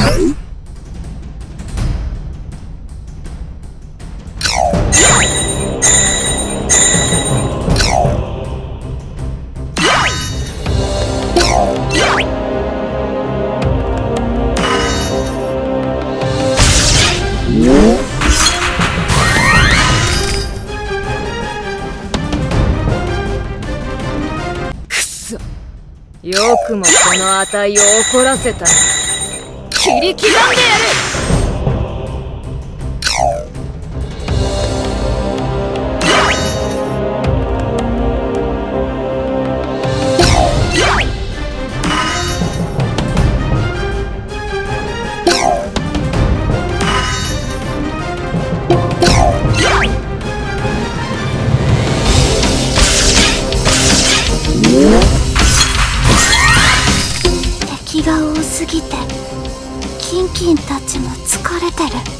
よくもこの値を怒らせた。切り刻んでやる。 敵が多すぎてキンキンたちも疲れてる。